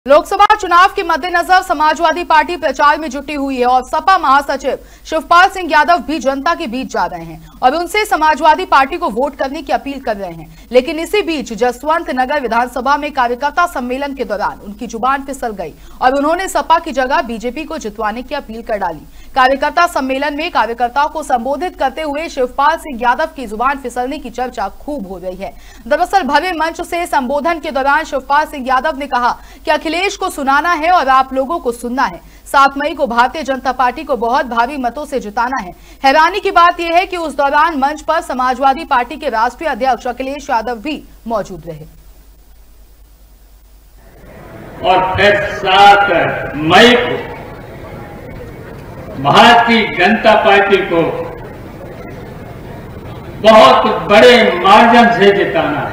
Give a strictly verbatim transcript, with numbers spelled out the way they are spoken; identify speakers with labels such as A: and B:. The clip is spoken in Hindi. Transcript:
A: लोकसभा चुनाव के मद्देनजर समाजवादी पार्टी प्रचार में जुटी हुई है और सपा महासचिव शिवपाल सिंह यादव भी जनता के बीच जा रहे हैं और उनसे समाजवादी पार्टी को वोट करने की अपील कर रहे हैं। लेकिन इसी बीच जसवंत नगर विधानसभा में कार्यकर्ता सम्मेलन के दौरान उनकी जुबान फिसल गई और उन्होंने सपा की जगह बीजेपी को जितवाने की अपील कर डाली। कार्यकर्ता सम्मेलन में कार्यकर्ताओं को संबोधित करते हुए शिवपाल सिंह यादव की जुबान फिसलने की चर्चा खूब हो रही है। दरअसल भव्य मंच से संबोधन के दौरान शिवपाल सिंह यादव ने कहा कि अखिलेश को सुनाना है और आप लोगों को सुनना है। सात मई को भारतीय जनता पार्टी को बहुत भारी मतों से जिताना है। हैरानी की बात यह है कि उस दौरान मंच पर समाजवादी पार्टी के राष्ट्रीय अध्यक्ष अखिलेश यादव भी मौजूद रहे।
B: और फिर सात मई को भारतीय जनता पार्टी को बहुत बड़े मार्जिन से जिताना है।